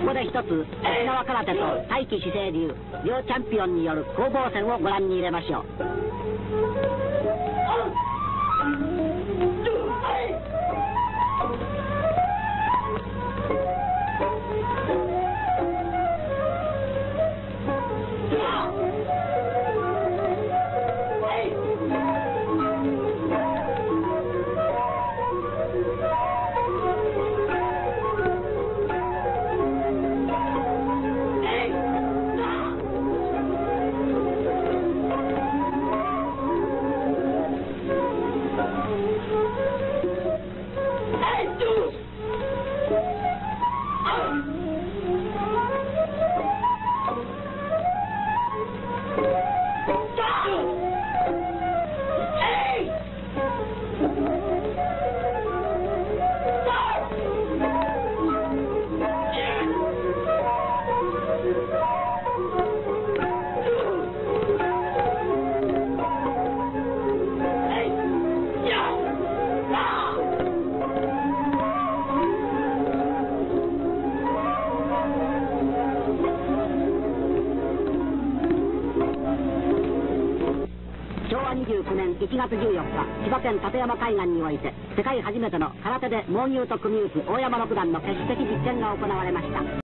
ここで一つ沖縄空手と大気姿勢流両チャンピオンによる攻防戦をご覧に入れましょう。昭和29年1月14日、千葉県館山海岸において世界初めての空手で猛牛と組み打つ大山六段の決死的実験が行われました。